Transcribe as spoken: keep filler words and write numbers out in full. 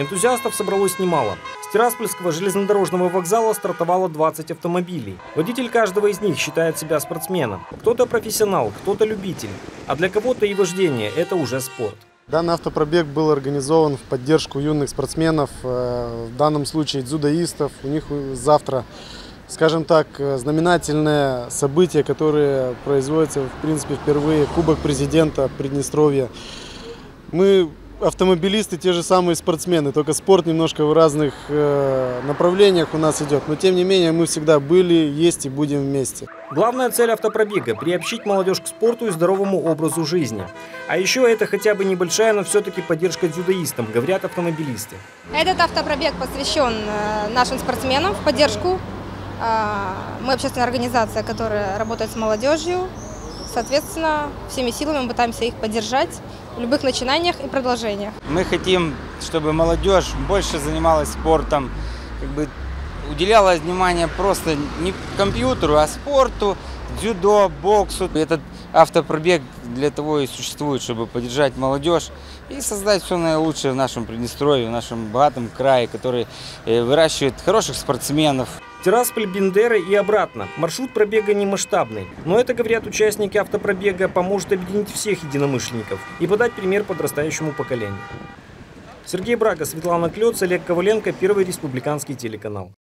Энтузиастов собралось немало. С Тираспольского железнодорожного вокзала стартовало двадцать автомобилей. Водитель каждого из них считает себя спортсменом. Кто-то профессионал, кто-то любитель. А для кого-то и вождение – это уже спорт. Данный автопробег был организован в поддержку юных спортсменов, в данном случае дзюдоистов. У них завтра, скажем так, знаменательное событие, которое производится, в принципе, впервые. Кубок президента Приднестровья. Мы автомобилисты, те же самые спортсмены, только спорт немножко в разных направлениях у нас идет. Но тем не менее мы всегда были, есть и будем вместе. Главная цель автопробега – приобщить молодежь к спорту и здоровому образу жизни. А еще это хотя бы небольшая, но все-таки поддержка дзюдоистам, говорят автомобилисты. Этот автопробег посвящен нашим спортсменам в поддержку. Мы общественная организация, которая работает с молодежью. Соответственно, всеми силами мы пытаемся их поддержать в любых начинаниях и продолжениях. Мы хотим, чтобы молодежь больше занималась спортом, как бы уделяла внимание просто не компьютеру, а спорту, дзюдо, боксу. Этот автопробег для того и существует, чтобы поддержать молодежь и создать все наилучшее в нашем Приднестровье, в нашем богатом крае, который выращивает хороших спортсменов. Тирасполь, Бендера и обратно. Маршрут пробега не масштабный. Но это, говорят участники автопробега, поможет объединить всех единомышленников и подать пример подрастающему поколению. Сергей Брага, Светлана Клёц, Олег Коваленко, Первый республиканский телеканал.